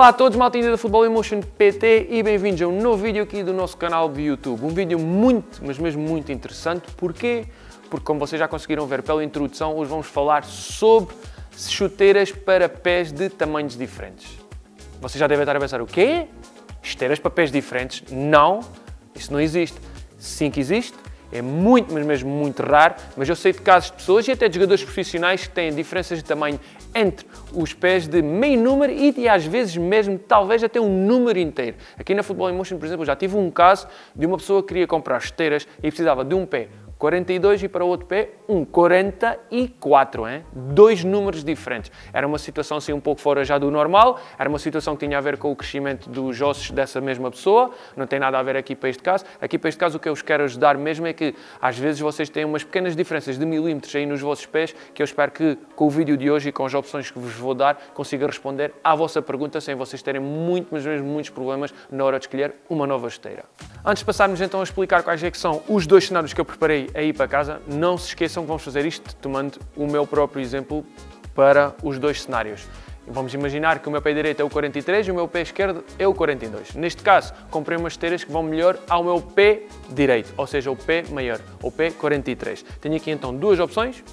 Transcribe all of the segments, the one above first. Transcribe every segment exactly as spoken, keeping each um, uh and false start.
Olá a todos, maltinha da Football Emotion P T e bem-vindos a um novo vídeo aqui do nosso canal de YouTube. Um vídeo muito, mas mesmo muito interessante. Porquê? Porque como vocês já conseguiram ver pela introdução, hoje vamos falar sobre chuteiras para pés de tamanhos diferentes. Vocês já devem estar a pensar, o quê? Chuteiras para pés diferentes? Não, isso não existe. Sim que existe. É muito, mas mesmo muito raro, mas eu sei de casos de pessoas e até de jogadores profissionais que têm diferenças de tamanho entre os pés de meio número e de, às vezes mesmo, talvez até um número inteiro. Aqui na Football Emotion, por exemplo, já tive um caso de uma pessoa que queria comprar chuteiras e precisava de um pé quarenta e dois e para o outro pé um quarenta e quatro, hein? Dois números diferentes. Era uma situação assim um pouco fora já do normal, era uma situação que tinha a ver com o crescimento dos ossos dessa mesma pessoa, não tem nada a ver aqui para este caso. Aqui para este caso o que eu vos quero ajudar mesmo é que às vezes vocês têm umas pequenas diferenças de milímetros aí nos vossos pés, que eu espero que com o vídeo de hoje e com as opções que vos vou dar consiga responder à vossa pergunta sem vocês terem muito, mas mesmo muitos problemas na hora de escolher uma nova chuteira. Antes de passarmos então a explicar quais é que são os dois cenários que eu preparei aí para casa, não se esqueçam que vamos fazer isto tomando o meu próprio exemplo para os dois cenários. Vamos imaginar que o meu pé direito é o quarenta e três e o meu pé esquerdo é o quarenta e dois. Neste caso, comprei umas chuteiras que vão melhor ao meu pé direito, ou seja, o pé maior, o pé quarenta e três. Tenho aqui então duas opções.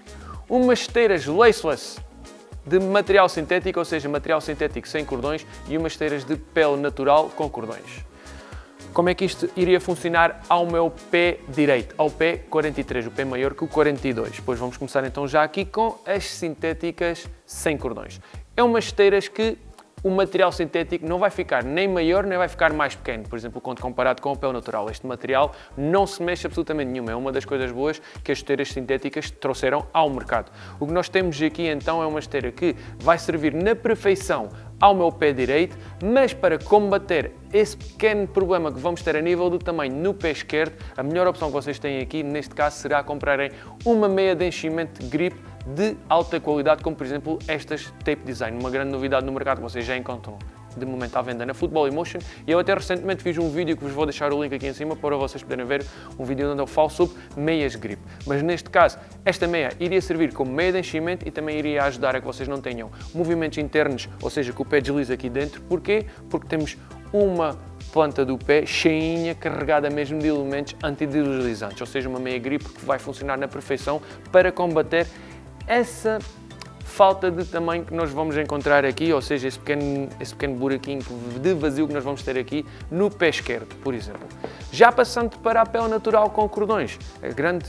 Umas chuteiras laceless de material sintético, ou seja, material sintético sem cordões, e umas chuteiras de pele natural com cordões. Como é que isto iria funcionar ao meu pé direito, ao pé quarenta e três, o pé maior que o quarenta e dois? Depois vamos começar então já aqui com as sintéticas sem cordões. É umas chuteiras que o material sintético não vai ficar nem maior nem vai ficar mais pequeno, por exemplo, quando comparado com o pele natural. Este material não se mexe absolutamente nenhuma, é uma das coisas boas que as chuteiras sintéticas trouxeram ao mercado. O que nós temos aqui então é uma chuteira que vai servir na perfeição ao meu pé direito, mas para combater esse pequeno problema que vamos ter a nível do tamanho no pé esquerdo, a melhor opção que vocês têm aqui, neste caso, será comprarem uma meia de enchimento de grip de alta qualidade, como por exemplo estas Tape Design, uma grande novidade no mercado que vocês já encontram de momento à venda na Football Emotion, e eu até recentemente fiz um vídeo que vos vou deixar o link aqui em cima para vocês poderem ver, um vídeo onde eu falo sobre meias grip. Mas neste caso, esta meia iria servir como meia de enchimento e também iria ajudar a que vocês não tenham movimentos internos, ou seja, que o pé desliza aqui dentro. Porquê? Porque temos uma planta do pé cheinha, carregada mesmo de elementos antideslizantes, ou seja, uma meia grip que vai funcionar na perfeição para combater essa falta de tamanho que nós vamos encontrar aqui, ou seja, esse pequeno, esse pequeno buraquinho de vazio que nós vamos ter aqui no pé esquerdo, por exemplo. Já passando para a pele natural com cordões, a grande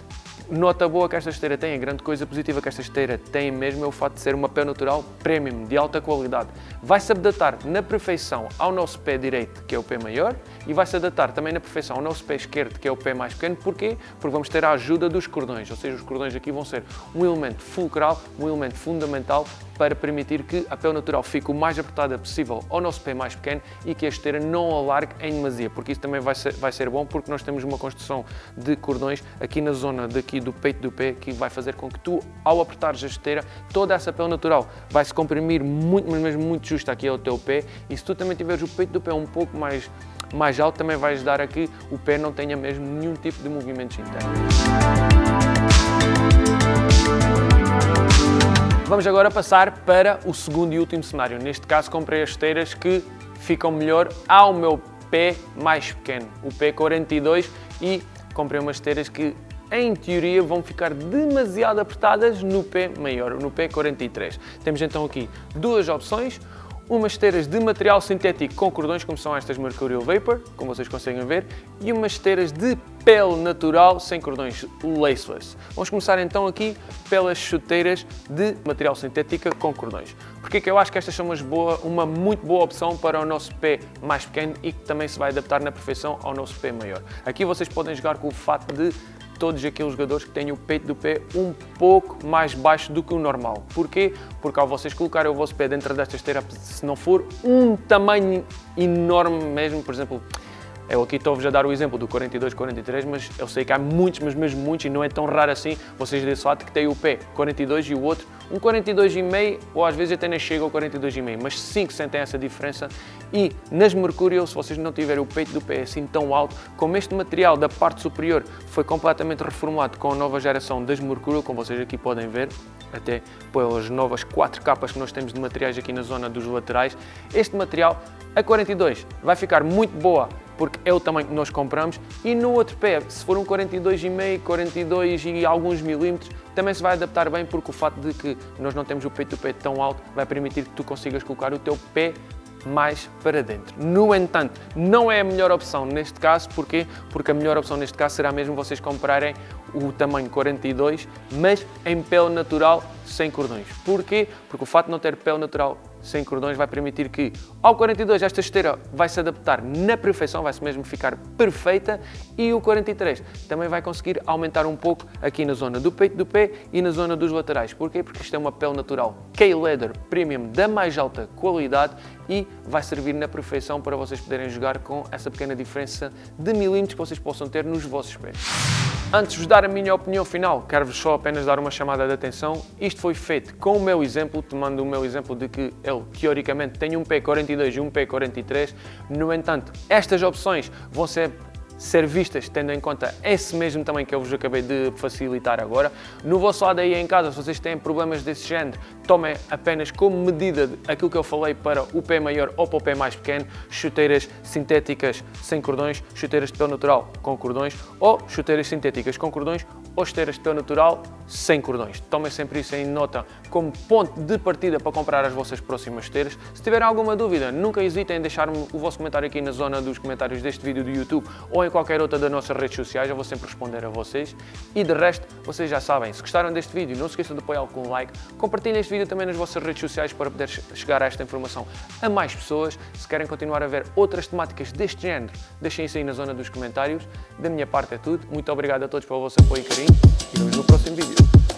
nota boa que esta chuteira tem, a grande coisa positiva que esta chuteira tem mesmo é o fato de ser uma pele natural premium, de alta qualidade. Vai-se adaptar na perfeição ao nosso pé direito, que é o pé maior, e vai-se adaptar também na perfeição ao nosso pé esquerdo, que é o pé mais pequeno. Porquê? Porque vamos ter a ajuda dos cordões, ou seja, os cordões aqui vão ser um elemento fulcral, um elemento fundamental para permitir que a pele natural fique o mais apertada possível ao nosso pé mais pequeno e que a chuteira não alargue em demasia, porque isso também vai ser, vai ser bom, porque nós temos uma construção de cordões aqui na zona daqui do peito do pé que vai fazer com que tu, ao apertares a chuteira, toda essa pele natural vai se comprimir muito, mas mesmo muito justo aqui ao teu pé, e se tu também tiveres o peito do pé um pouco mais, mais alto, também vai ajudar a que o pé não tenha mesmo nenhum tipo de movimentos internos. Vamos agora passar para o segundo e último cenário. Neste caso, comprei as chuteiras que ficam melhor ao meu pé mais pequeno, o pé quarenta e dois, e comprei umas chuteiras que, em teoria, vão ficar demasiado apertadas no pé maior, no pé quarenta e três. Temos então aqui duas opções. Umas chuteiras de material sintético com cordões, como são estas Mercurial Vapor, como vocês conseguem ver, e umas chuteiras de pele natural sem cordões, laceless. Vamos começar então aqui pelas chuteiras de material sintético com cordões. Porque é que eu acho que estas são umas boa, uma muito boa opção para o nosso pé mais pequeno e que também se vai adaptar na perfeição ao nosso pé maior. Aqui vocês podem jogar com o fato de todos aqueles jogadores que têm o peito do pé um pouco mais baixo do que o normal. Porquê? Porque ao vocês colocarem o vosso pé dentro desta esteira, se não for um tamanho enorme mesmo, por exemplo, eu aqui estou-vos a dar o exemplo do quarenta e dois, quarenta e três, mas eu sei que há muitos, mas mesmo muitos, e não é tão raro assim, vocês desse lado que têm o pé quarenta e dois e o outro um quarenta e dois e meio, ou às vezes até nem chega ao quarenta e dois e meio, mas sim que sentem essa diferença. E nas Mercurial, se vocês não tiverem o peito do pé assim tão alto, como este material da parte superior foi completamente reformulado com a nova geração das Mercurial, como vocês aqui podem ver, até pelas novas quatro capas que nós temos de materiais aqui na zona dos laterais. Este material, a quarenta e dois, vai ficar muito boa porque é o tamanho que nós compramos, e no outro pé, se for um quarenta e dois vírgula cinco, quarenta e dois e alguns milímetros, também se vai adaptar bem, porque o fato de que nós não temos o peito do pé tão alto vai permitir que tu consigas colocar o teu pé mais para dentro. No entanto, não é a melhor opção neste caso. Porquê? Porque a melhor opção neste caso será mesmo vocês comprarem o tamanho quarenta e dois, mas em pele natural, sem cordões. Porquê? Porque o fato de não ter pele natural sem cordões vai permitir que ao quarenta e dois esta esteira vai se adaptar na perfeição, vai-se mesmo ficar perfeita, e o quarenta e três também vai conseguir aumentar um pouco aqui na zona do peito do pé e na zona dos laterais. Porquê? Porque isto é uma pele natural K-Leather Premium da mais alta qualidade e vai servir na perfeição para vocês poderem jogar com essa pequena diferença de milímetros que vocês possam ter nos vossos pés. Antes de vos dar a minha opinião final, quero-vos só apenas dar uma chamada de atenção. Isto foi feito com o meu exemplo, tomando o meu exemplo de que ele, teoricamente, tem um pé quarenta e dois e um pé quarenta e três. No entanto, estas opções vão ser ser vistas tendo em conta esse mesmo tamanho que eu vos acabei de facilitar agora. No vosso lado aí em casa, se vocês têm problemas desse género, tomem apenas como medida aquilo que eu falei para o pé maior ou para o pé mais pequeno: chuteiras sintéticas sem cordões, chuteiras de pele natural com cordões, ou chuteiras sintéticas com cordões, ou chuteiras de pele natural sem cordões. Tomem sempre isso em nota como ponto de partida para comprar as vossas próximas chuteiras. Se tiverem alguma dúvida, nunca hesitem em deixar-me o vosso comentário aqui na zona dos comentários deste vídeo do YouTube ou em qualquer outra das nossas redes sociais. Eu vou sempre responder a vocês. E de resto, vocês já sabem, se gostaram deste vídeo, não se esqueçam de apoiá-lo com um like. Compartilhem este vídeo também nas vossas redes sociais para poder chegar a esta informação a mais pessoas. Se querem continuar a ver outras temáticas deste género, deixem isso aí na zona dos comentários. Da minha parte é tudo. Muito obrigado a todos pelo vosso apoio e carinho e vemos no próximo vídeo.